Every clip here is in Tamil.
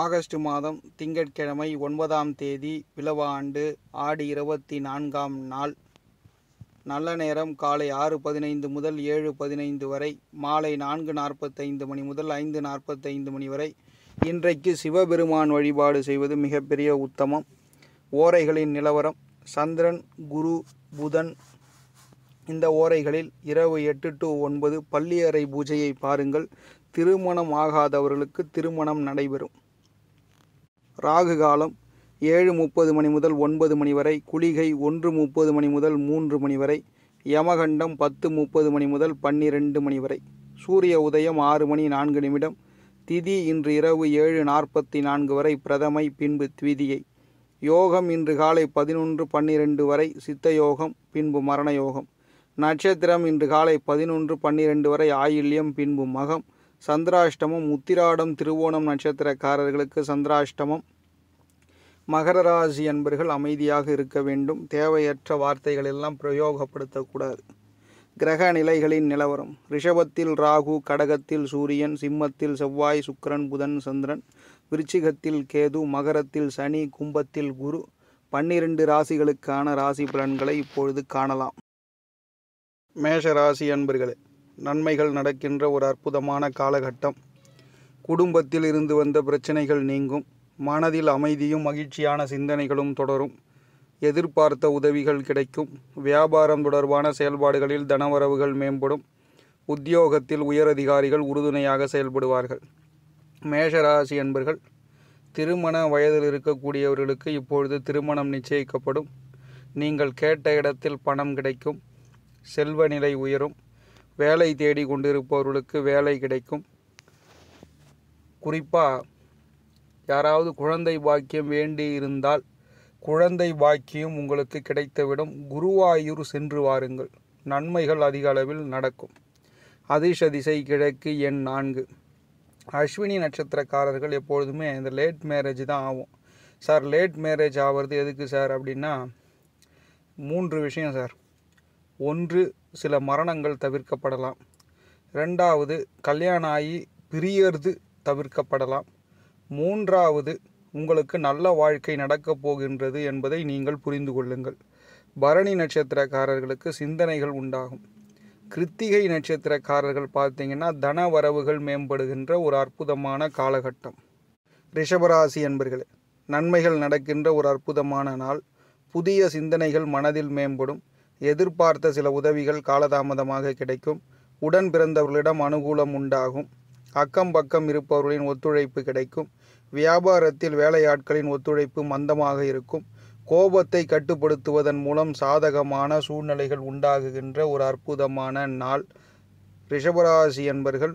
ஆகஸ்ட் மாதம் திங்கட்கிழமை 9ஆம் தேதி பிலவ ஆண்டு ஆடி 24ஆம் நாள். நல்ல நேரம் காலை 6:15 முதல் 7:15 வரை, மாலை 4:45 மணி முதல் 5:45 மணி வரை. இன்றைக்கு சிவபெருமான் வழிபாடு செய்வது மிகப்பெரிய உத்தமம். ஓரைகளின் நிலவரம்: சந்திரன், குரு, புதன். இந்த ஓரைகளில் இரவு 8 to 9 பள்ளியறை பூஜையை பாருங்கள். திருமணம் ஆகாதவர்களுக்கு திருமணம் நடைபெறும். ராகு காலம் 7:30 மணி முதல் 9 மணி வரை. குளிகை 1:30 மணி முதல் 3 மணி வரை. யமகண்டம் 10:30 மணி முதல் 12 மணி வரை. சூரிய உதயம் 6 மணி 4 நிமிடம். திதி இன்று இரவு 7:44 வரை பிரதமை, பின்பு த்விதியை. யோகம் இன்று காலை 11:12 வரை சித்த யோகம், பின்பு மரண யோகம். நட்சத்திரம் இன்று காலை 11:12 வரை ஆயில்யம், பின்பு மகம். சந்திராஷ்டமம் உத்திராடம், திருவோணம் நட்சத்திரக்காரர்களுக்கு சந்திராஷ்டமம். மகர ராசி அன்பர்கள் அமைதியாக இருக்க வேண்டும். தேவையற்ற வார்த்தைகள் எல்லாம் பிரயோகப்படுத்தக்கூடாது. கிரக நிலைகளின் நிலவரம்: ரிஷபத்தில் ராகு, கடகத்தில் சூரியன், சிம்மத்தில் செவ்வாய், சுக்கிரன், புதன், சந்திரன், விருச்சிகத்தில் கேது, மகரத்தில் சனி, கும்பத்தில் குரு. 12 ராசிகளுக்கான ராசி பலன்களை இப்பொழுது காணலாம். மேஷ ராசி அன்பர்களே, நன்மைகள் நடக்கின்ற ஒரு அற்புதமான காலகட்டம். குடும்பத்தில் இருந்து வந்த பிரச்சனைகள் நீங்கும். மனதில் அமைதியும் மகிழ்ச்சியான சிந்தனைகளும் தொடரும். எதிர்பார்த்த உதவிகள் கிடைக்கும். வியாபாரம் தொடர்பான செயல்பாடுகளில் தனவரவுகள் மேம்படும். உத்தியோகத்தில் உயரதிகாரிகள் உறுதுணையாக செயல்படுவார்கள். மேஷராசி அன்பர்கள், திருமண வயதில் இருக்கக்கூடியவர்களுக்கு இப்பொழுது திருமணம் நிச்சயிக்கப்படும். நீங்கள் கேட்ட இடத்தில் பணம் கிடைக்கும். செல்வ நிலை உயரும். வேலை தேடி கொண்டிருப்பவர்களுக்கு வேலை கிடைக்கும். குறிப்பாக யாராவது குழந்தை பாக்கியம் வேண்டி இருந்தால் குழந்தை பாக்கியம் உங்களுக்கு கிடைத்துவிடும். குருவாயூர் சென்று வாருங்கள். நன்மைகள் அதிக அளவில் நடக்கும். அதிர்ஷ்ட திசை கிழக்கு, எண் 4. அஸ்வினி நட்சத்திரக்காரர்கள் எப்பொழுதுமே இந்த லேட் மேரேஜ் தான் ஆகும். சார், லேட் மேரேஜ் ஆகிறது எதுக்கு சார் அப்படின்னா, 3 விஷயம் சார். 1, சில மரணங்கள் தவிர்க்கப்படலாம். 2வது, கல்யாணம் ஆகி பிரியறது தவிர்க்கப்படலாம். 3வது, உங்களுக்கு நல்ல வாழ்க்கை நடக்கப் போகின்றது என்பதை நீங்கள் புரிந்து கொள்ளுங்கள். பரணி நட்சத்திரக்காரர்களுக்கு சிந்தனைகள் உண்டாகும். கிருத்திகை நட்சத்திரக்காரர்கள் பார்த்தீங்கன்னா தன வரவுகள் மேம்படுகின்ற ஒரு அற்புதமான காலகட்டம். ரிஷபராசி என்பர்களே, நன்மைகள் நடக்கின்ற ஒரு அற்புதமான நாள். புதிய சிந்தனைகள் மனதில் மேம்படும். எதிர்பார்த்த சில உதவிகள் காலதாமதமாக கிடைக்கும். உடன் பிறந்தவர்களிடம் அனுகூலம் உண்டாகும். அக்கம் பக்கம் இருப்பவர்களின் ஒத்துழைப்பு கிடைக்கும். வியாபாரத்தில் வேலையாட்களின் ஒத்துழைப்பு மந்தமாக இருக்கும். கோபத்தை கட்டுப்படுத்துவதன் மூலம் சாதகமான சூழ்நிலைகள் உண்டாகுகின்ற ஒரு அற்புதமான நாள். ரிஷபராசி என்பர்கள்,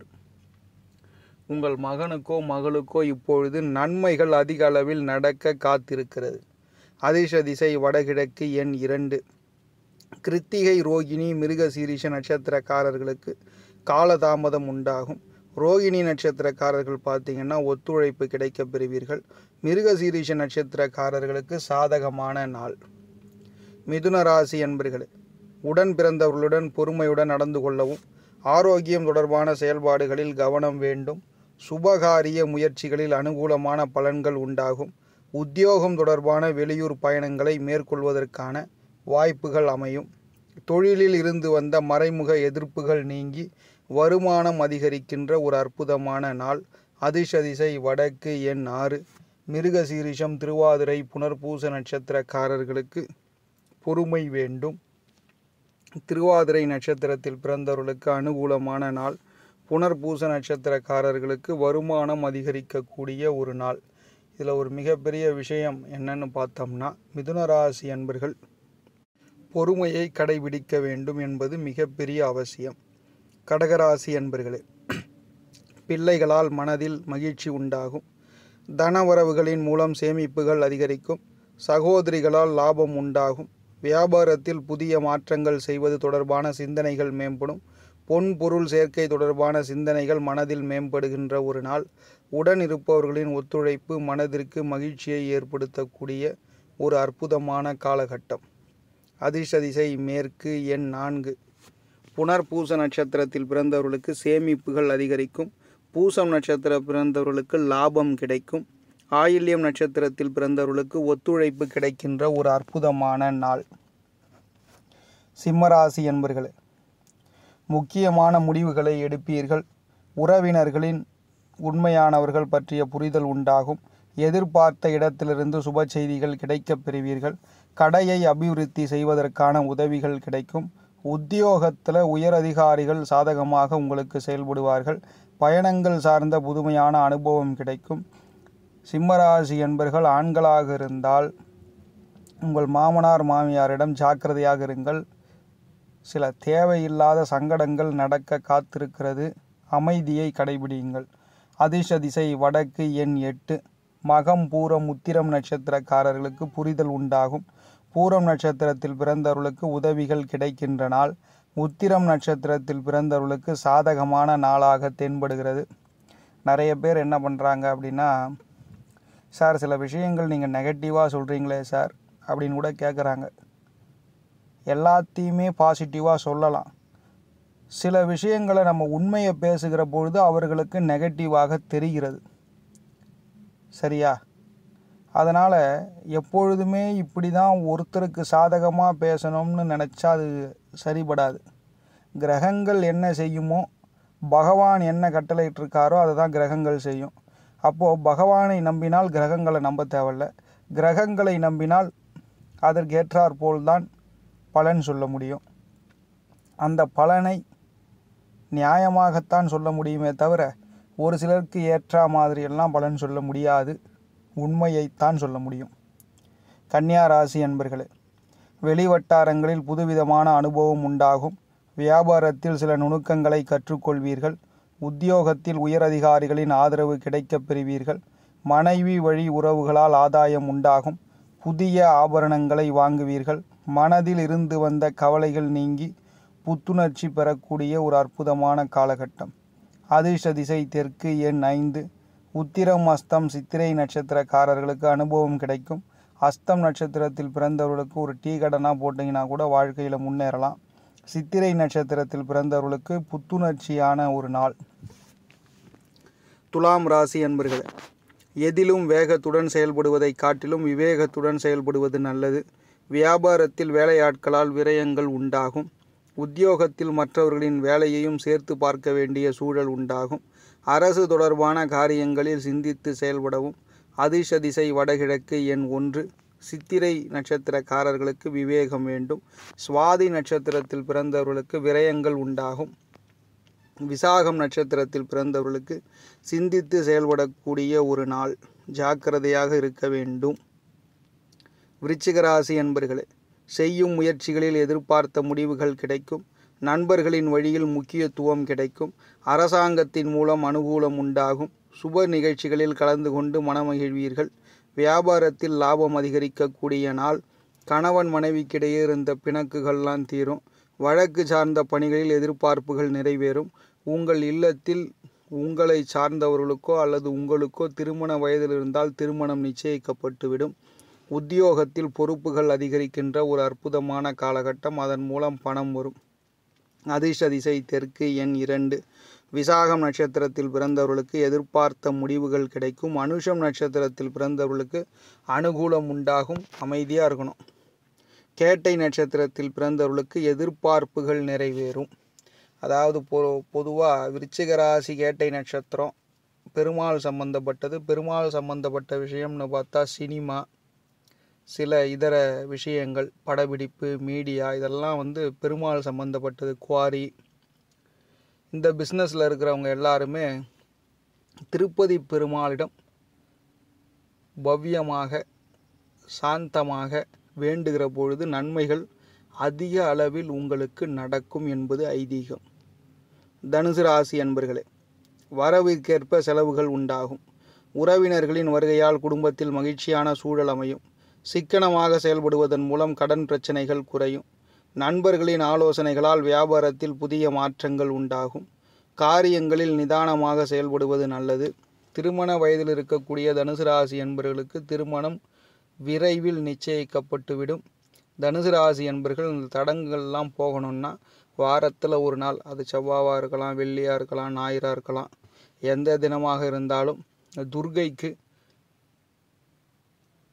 உங்கள் மகனுக்கோ மகளுக்கோ இப்பொழுது நன்மைகள் அதிக அளவில் நடக்க காத்திருக்கிறது. அதிர்ஷ்ட திசை வடகிழக்கு, எண் 2. கிருத்திகை, ரோகிணி, மிருகசீரிஷ நட்சத்திரக்காரர்களுக்கு காலதாமதம் உண்டாகும். ரோகிணி நட்சத்திரக்காரர்கள் பார்த்தீங்கன்னா ஒத்துழைப்பு கிடைக்க பெறுவீர்கள். மிருகசீரிஷ நட்சத்திரக்காரர்களுக்கு சாதகமான நாள். மிதுன ராசி அன்பர்களே, உடன் பிறந்தவர்களுடன் பொறுமையுடன் நடந்து கொள்ளவும். ஆரோக்கியம் தொடர்பான செயல்பாடுகளில் கவனம் வேண்டும். சுபகாரிய முயற்சிகளில் அனுகூலமான பலன்கள் உண்டாகும். உத்தியோகம் தொடர்பான வெளியூர் பயணங்களை மேற்கொள்வதற்கான வாய்ப்புகள் அமையும். தொழிலில் இருந்து வந்த மறைமுக எதிர்ப்புகள் நீங்கி வருமானம் அதிகரிக்கின்ற ஒரு அற்புதமான நாள். அதிர்ஷ்ட திசை வடக்கு, எண் 6. மிருகசீரிஷம், திருவாதிரை, புனர்பூச நட்சத்திரக்காரர்களுக்கு பொறுமை வேண்டும். திருவாதிரை நட்சத்திரத்தில் பிறந்தவர்களுக்கு அனுகூலமான நாள். புனர்பூச நட்சத்திரக்காரர்களுக்கு வருமானம் அதிகரிக்கக்கூடிய ஒரு நாள். இதில் ஒரு மிகப்பெரிய விஷயம் என்னன்னு பார்த்தோம்னா, மிதுன ராசி அன்பர்கள் பொறுமையை கடைபிடிக்க வேண்டும் என்பது மிகப்பெரிய அவசியம். கடகராசி அன்பர்களே, பிள்ளைகளால் மனதில் மகிழ்ச்சி உண்டாகும். தனவரவுகளின் மூலம் சேமிப்புகள் அதிகரிக்கும். சகோதரிகளால் லாபம் உண்டாகும். வியாபாரத்தில் புதிய மாற்றங்கள் செய்வது தொடர்பான சிந்தனைகள் மேம்படும். பொன் பொருள் சேர்க்கை தொடர்பான சிந்தனைகள் மனதில் மேம்படுகின்ற ஒரு நாள். உடன் இருப்பவர்களின் ஒத்துழைப்பு மனதிற்கு மகிழ்ச்சியை ஏற்படுத்தக்கூடிய ஒரு அற்புதமான காலகட்டம். அதிர்ஷ்ட திசை மேற்கு, எண் 4. புனர்பூச நட்சத்திரத்தில் பிறந்தவர்களுக்கு சேமிப்புகள் அதிகரிக்கும். பூசம் நட்சத்திர பிறந்தவர்களுக்கு லாபம் கிடைக்கும். ஆயில்யம் நட்சத்திரத்தில் பிறந்தவர்களுக்கு ஒத்துழைப்பு கிடைக்கின்ற ஒரு அற்புதமான நாள். சிம்மராசி என்பர்களே, முக்கியமான முடிவுகளை எடுப்பீர்கள். உறவினர்களின் உண்மையானவர்கள் பற்றிய புரிதல் உண்டாகும். எதிர்பார்த்த இடத்திலிருந்து சுப செய்திகள் கிடைக்கப் பெறுவீர்கள். கடையை அபிவிருத்தி செய்வதற்கான உதவிகள் கிடைக்கும். உத்தியோகத்தில் உயரதிகாரிகள் சாதகமாக உங்களுக்கு செயல்படுவார்கள். பயணங்கள் சார்ந்த புதுமையான அனுபவம் கிடைக்கும். சிம்மராசி என்பர்கள் ஆண்களாக இருந்தால் உங்கள் மாமனார் மாமியாரிடம் ஜாக்கிரதையாக இருங்கள். சில தேவையில்லாத சங்கடங்கள் நடக்க காத்திருக்கிறது. அமைதியை கடைபிடியுங்கள். அதிர்ஷ்ட திசை வடக்கு, எண் 8. மகம், பூரம், உத்திரம் நட்சத்திரக்காரர்களுக்கு புரிதல் உண்டாகும். பூரம் நட்சத்திரத்தில் பிறந்தவர்களுக்கு உதவிகள் கிடைக்கின்ற நாள். உத்திரம் நட்சத்திரத்தில் பிறந்தவர்களுக்கு சாதகமான நாளாக தென்படுகிறது. நிறைய பேர் என்ன பண்ணுறாங்க அப்படின்னா, சார் சில விஷயங்கள் நீங்கள் நெகட்டிவாக சொல்கிறீங்களே சார் அப்படின்னு கூட கேட்குறாங்க. எல்லாத்தையுமே பாசிட்டிவாக சொல்லலாம். சில விஷயங்களை நம்ம உண்மையை பேசுகிற பொழுது அவர்களுக்கு நெகட்டிவாக தெரிகிறது. சரியா? அதனால் எப்பொழுதுமே இப்படி தான் ஒருத்தருக்கு சாதகமாக பேசணும்னு நினச்சா அது சரிபடாது. கிரகங்கள் என்ன செய்யுமோ, பகவான் என்ன கட்டளையிட்டிருக்காரோ அதை தான் கிரகங்கள் செய்யும். அப்போது பகவானை நம்பினால் கிரகங்களை நம்ப தேவையில்ல. கிரகங்களை நம்பினால் அதற்கேற்றாற்போல் தான் பலன் சொல்ல முடியும். அந்த பலனை நியாயமாகத்தான் சொல்ல முடியுமே தவிர ஒரு சிலருக்கு ஏற்ற மாதிரியெல்லாம் பலன் சொல்ல முடியாது. உண்மையைத்தான் சொல்ல முடியும். கன்னியா ராசி அன்பர்களே, வெளிவட்டாரங்களில் புதுவிதமான அனுபவம் உண்டாகும். வியாபாரத்தில் சில நுணுக்கங்களை கற்றுக்கொள்வீர்கள். உத்தியோகத்தில் உயரதிகாரிகளின் ஆதரவு கிடைக்கப் பெறுவீர்கள். மனைவி வழி உறவுகளால் ஆதாயம் உண்டாகும். புதிய ஆபரணங்களை வாங்குவீர்கள். மனதில் இருந்து வந்த கவலைகள் நீங்கி புத்துணர்ச்சி பெறக்கூடிய ஒரு அற்புதமான காலகட்டம். அதிர்ஷ்ட திசை தெற்கு, எண் 5. உத்திரம், அஸ்தம், சித்திரை நட்சத்திரக்காரர்களுக்கு அனுபவம் கிடைக்கும். அஸ்தம் நட்சத்திரத்தில் பிறந்தவர்களுக்கு ஒரு டீ கடைனா போட்டிங்கன்னா கூட வாழ்க்கையில் முன்னேறலாம். சித்திரை நட்சத்திரத்தில் பிறந்தவர்களுக்கு புத்துணர்ச்சியான ஒரு நாள். துலாம் ராசி அன்பர்களே, எதிலும் வேகத்துடன் செயல்படுவதை காட்டிலும் விவேகத்துடன் செயல்படுவது நல்லது. வியாபாரத்தில் வேலையாட்களால் விரயங்கள் உண்டாகும். உத்தியோகத்தில் மற்றவர்களின் வேலையையும் சேர்த்து பார்க்க வேண்டிய சூழல் உண்டாகும். அரசு தொடர்பான காரியங்களில் சிந்தித்து செயல்படவும். அதிர்ஷ்ட திசை வடகிழக்கு, எண் 1. சித்திரை நட்சத்திரக்காரர்களுக்கு விவேகம் வேண்டும். சுவாதி நட்சத்திரத்தில் பிறந்தவர்களுக்கு விரயங்கள் உண்டாகும். விசாகம் நட்சத்திரத்தில் பிறந்தவர்களுக்கு சிந்தித்து செயல்படக்கூடிய ஒரு நாள். ஜாக்கிரதையாக இருக்க வேண்டும். விருச்சிக ராசி என்பர்களே, செய்யும் முயற்சிகளில் எதிர்பார்த்த முடிவுகள் கிடைக்கும். நண்பர்களின் வழியில் முக்கியத்துவம் கிடைக்கும். அரசாங்கத்தின் மூலம் அனுகூலம் உண்டாகும். சுப நிகழ்ச்சிகளில் கலந்து கொண்டு மனமகிழ்வீர்கள். வியாபாரத்தில் லாபம் அதிகரிக்கக்கூடிய நாள். கணவன் மனைவிக்கிடையே இருந்த பிணக்குகள்லாம் தீரும். வழக்கு சார்ந்த பணிகளில் எதிர்பார்ப்புகள் நிறைவேறும். உங்கள் இல்லத்தில் உங்களை சார்ந்தவர்களுக்கோ அல்லது உங்களுக்கோ திருமண வயதில் இருந்தால் திருமணம் நிச்சயிக்கப்பட்டுவிடும். உத்தியோகத்தில் பொறுப்புகள் அதிகரிக்கின்ற ஒரு அற்புதமான காலகட்டம். அதன் மூலம் பணம் வரும். அதிர்ஷ்ட திசை தெற்கு, எண் 2. விசாகம் நட்சத்திரத்தில் பிறந்தவர்களுக்கு எதிர்பார்த்த முடிவுகள் கிடைக்கும். அனுஷம் நட்சத்திரத்தில் பிறந்தவர்களுக்கு அனுகூலம் உண்டாகும். அமைதியாக இருக்கணும். கேட்டை நட்சத்திரத்தில் பிறந்தவர்களுக்கு எதிர்பார்ப்புகள் நிறைவேறும். அதாவது பொதுவாக விருச்சிக ராசி கேட்டை நட்சத்திரம் பெருமாள் சம்பந்தப்பட்டது. பெருமாள் சம்பந்தப்பட்ட விஷயம்னு பார்த்தா சினிமா, சில இதர விஷயங்கள், படப்பிடிப்பு, மீடியா, இதெல்லாம் பெருமாள் சம்பந்தப்பட்டது. குவாரி, இந்த பிஸ்னஸில் இருக்கிறவங்க எல்லாருமே திருப்பதி பெருமாளிடம் பவ்யமாக சாந்தமாக வேண்டுகிற பொழுது நன்மைகள் அதிக அளவில் உங்களுக்கு நடக்கும் என்பது ஐதீகம். தனுசு ராசி அன்பர்களே, வரவிற்கேற்ப செலவுகள் உண்டாகும். உறவினர்களின் வருகையால் குடும்பத்தில் மகிழ்ச்சியான சூழல் அமையும். சிக்கனமாக செயல்படுவதன் மூலம் கடன் பிரச்சனைகள் குறையும். நண்பர்களின் ஆலோசனைகளால் வியாபாரத்தில் புதிய மாற்றங்கள் உண்டாகும். காரியங்களில் நிதானமாக செயல்படுவது நல்லது. திருமண வயதில் இருக்கக்கூடிய தனுசு ராசி என்பவர்களுக்கு திருமணம் விரைவில் நிச்சயிக்கப்பட்டுவிடும். தனுசு ராசி என்பர்கள் இந்த தடங்கள்லாம் போகணும்னா வாரத்தில் ஒரு நாள், அது செவ்வாவாக இருக்கலாம், வெள்ளியாக இருக்கலாம், ஞாயிறாக இருக்கலாம், எந்த தினமாக இருந்தாலும் துர்க்கைக்கு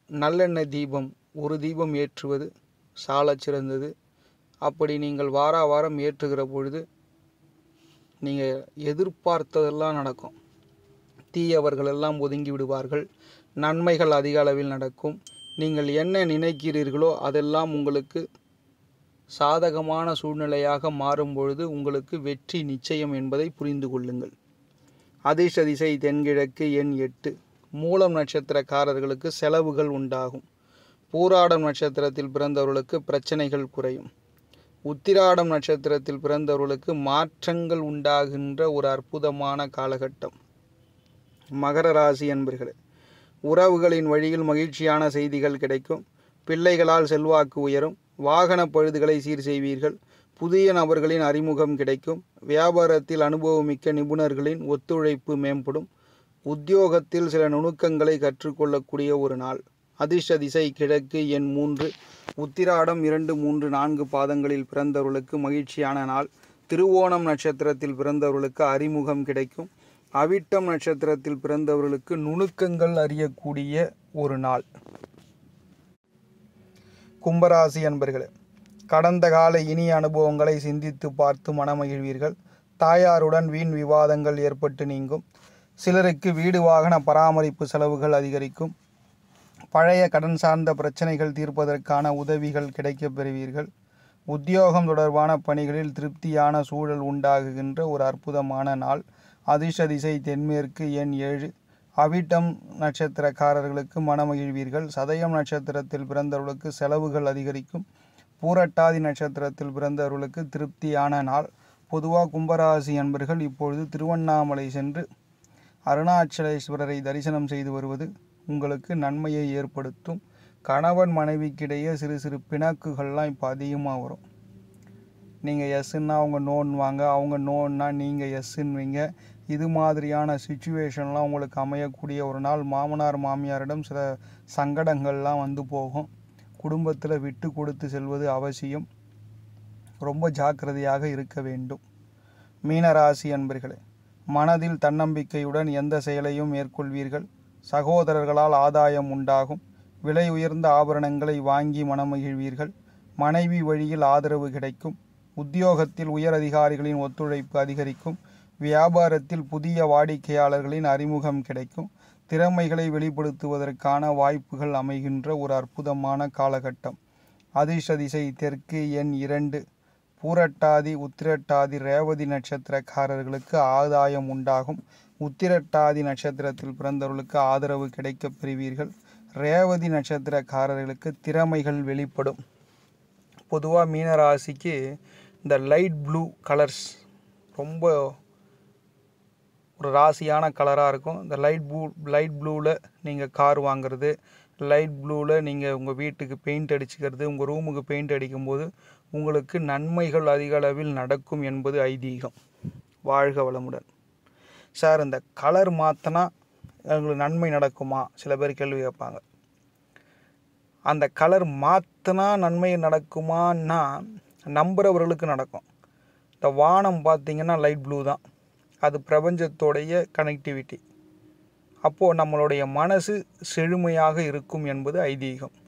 நல்லெண்ணெய் தீபம் ஒரு தீபம் ஏற்றுவது சாலச் சிறந்தது. அப்படி நீங்கள் வாரம் ஏற்றுகிற பொழுது நீங்கள் எதிர்பார்த்ததெல்லாம் நடக்கும். தீயவர்கள் எல்லாம் ஒதுங்கி விடுவார்கள். நன்மைகள் அதிக அளவில் நடக்கும். நீங்கள் என்ன நினைக்கிறீர்களோ அதெல்லாம் உங்களுக்கு சாதகமான சூழ்நிலையாக மாறும் பொழுது உங்களுக்கு வெற்றி நிச்சயம் என்பதை புரிந்து கொள்ளுங்கள். அதிர்ஷ்ட திசை தென்கிழக்கு, எண் 8. மூலம் நட்சத்திரக்காரர்களுக்கு செலவுகள் உண்டாகும். பூராடம் நட்சத்திரத்தில் பிறந்தவர்களுக்கு பிரச்சனைகள் குறையும். உத்திராடம் நட்சத்திரத்தில் பிறந்தவர்களுக்கு மாற்றங்கள் உண்டாகின்ற ஒரு அற்புதமான காலகட்டம். மகர ராசி அன்பர்களே, உறவுகளின் வழியில் மகிழ்ச்சியான செய்திகள் கிடைக்கும். பிள்ளைகளால் செல்வாக்கு உயரும். வாகன பழுதுகளை சீர் செய்வீர்கள். புதிய நபர்களின் அறிமுகம் கிடைக்கும். வியாபாரத்தில் அனுபவமிக்க நிபுணர்களின் ஒத்துழைப்பு மேம்படும். உத்தியோகத்தில் சில நுணுக்கங்களை கற்றுக்கொள்ளக்கூடிய ஒரு நாள். அதிர்ஷ்ட திசை கிழக்கு, எண் 3. உத்திராடம் 2, 3, 4 பாதங்களில் பிறந்தவர்களுக்கு மகிழ்ச்சியான நாள். திருவோணம் நட்சத்திரத்தில் பிறந்தவர்களுக்கு அறிமுகம் கிடைக்கும். அவிட்டம் நட்சத்திரத்தில் பிறந்தவர்களுக்கு நுணுக்கங்கள் அறியக்கூடிய ஒரு நாள். கும்பராசி அன்பர்களே, கடந்த கால இனிய அனுபவங்களை சிந்தித்து பார்த்து மனமகிழ்வீர்கள். தாயாருடன் வீண் விவாதங்கள் ஏற்பட்டு நீங்கும். சிலருக்கு வீடு வாகன பராமரிப்பு செலவுகள் அதிகரிக்கும். பழைய கடன் சார்ந்த பிரச்சனைகள் தீர்ப்பதற்கான உதவிகள் கிடைக்கப் பெறுவீர்கள். உத்தியோகம் தொடர்பான பணிகளில் திருப்தியான சூழல் உண்டாகுகின்ற ஒரு அற்புதமான நாள். அதிர்ஷ்ட திசை தென்மேற்கு, எண் 7. அவிட்டம் நட்சத்திரக்காரர்களுக்கு மனமகிழ்வீர்கள். சதயம் நட்சத்திரத்தில் பிறந்தவர்களுக்கு செலவுகள் அதிகரிக்கும். பூரட்டாதி நட்சத்திரத்தில் பிறந்தவர்களுக்கு திருப்தியான நாள். பொதுவாக கும்பராசி அன்பர்கள் இப்பொழுது திருவண்ணாமலை சென்று அருணாச்சலேஸ்வரரை தரிசனம் செய்து வருவது உங்களுக்கு நன்மையை ஏற்படுத்தும். கணவன் மனைவிக்கிடையே சிறு சிறு பிணக்குகள்லாம் இப்போ அதிகமாக வரும். நீங்கள் எஸ்ன்னா அவங்க நோன்னுவாங்க, அவங்க நோன்னா நீங்கள் எஸ்ன்னுவீங்க. இது மாதிரியான சுச்சுவேஷன்லாம் உங்களுக்கு அமையக்கூடிய ஒரு நாள். மாமனார் மாமியாரிடம் சில சங்கடங்கள்லாம் வந்து போகும். குடும்பத்தில் விட்டு கொடுத்து செல்வது அவசியம். ரொம்ப ஜாக்கிரதையாக இருக்க வேண்டும். மீனராசி அன்பர்களே, மனதில் தன்னம்பிக்கையுடன் எந்த செயலையும் மேற்கொள்வீர்கள். சகோதரர்களால் ஆதாயம் உண்டாகும். விலை உயர்ந்த ஆபரணங்களை வாங்கி மனமகிழ்வீர்கள். மனைவி வழியில் ஆதரவு கிடைக்கும். உத்தியோகத்தில் உயர் அதிகாரிகளின் ஒத்துழைப்பு அதிகரிக்கும். வியாபாரத்தில் புதிய வாடிக்கையாளர்களின் அறிமுகம் கிடைக்கும். திறமைகளை வெளிப்படுத்துவதற்கான வாய்ப்புகள் அமைகின்ற ஒரு அற்புதமான காலகட்டம். அதிர்ஷ்ட திசை தெற்கு, எண் 2. பூரட்டாதி, உத்திரட்டாதி, ரேவதி நட்சத்திரக்காரர்களுக்கு ஆதாயம் உண்டாகும். உத்திரட்டாதி நட்சத்திரத்தில் பிறந்தவர்களுக்கு ஆதரவு கிடைக்கப் பெறுவீர்கள். ரேவதி நட்சத்திரக்காரர்களுக்கு திறமைகள் வெளிப்படும். பொதுவாக மீனராசிக்கு இந்த லைட் ப்ளூ கலர்ஸ் ரொம்ப ஒரு ராசியான கலராக இருக்கும். இந்த லைட் ப்ளூவில் நீங்கள் கார் வாங்குறது, லைட் ப்ளூவில் நீங்கள் உங்கள் வீட்டுக்கு பெயிண்ட் அடிச்சுக்கிறது, உங்கள் ரூமுக்கு பெயிண்ட் அடிக்கும்போது உங்களுக்கு நன்மைகள் அதிக அளவில் நடக்கும் என்பது ஐதீகம். வாழ்க வளமுடன். சார், இந்த கலர் மாற்றினா உங்களுக்கு நன்மை நடக்குமா? சில பேர் கேள்வி கேட்பாங்க. அந்த கலர் மாற்றினா நன்மை நடக்குமான்னா நம்புகிறவர்களுக்கு நடக்கும். இந்த வானம் பார்த்திங்கன்னா லைட் ப்ளூ தான். அது பிரபஞ்சத்தோடைய கனெக்டிவிட்டி. அப்போது நம்மளுடைய மனசு செழுமையாக இருக்கும் என்பது ஐதீகம்.